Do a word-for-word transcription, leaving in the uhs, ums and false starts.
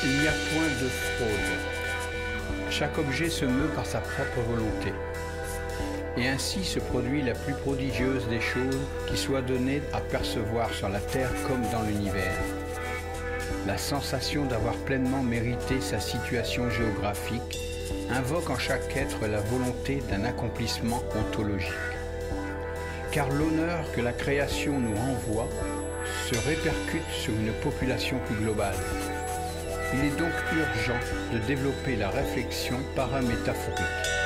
Il n'y a point de fraude. Chaque objet se meut par sa propre volonté. Et ainsi se produit la plus prodigieuse des choses qui soit donnée à percevoir sur la terre comme dans l'univers. La sensation d'avoir pleinement mérité sa situation géographique invoque en chaque être la volonté d'un accomplissement ontologique. Car l'honneur que la création nous renvoie se répercute sur une population plus globale. Il est donc urgent de développer la réflexion paramétaphorique.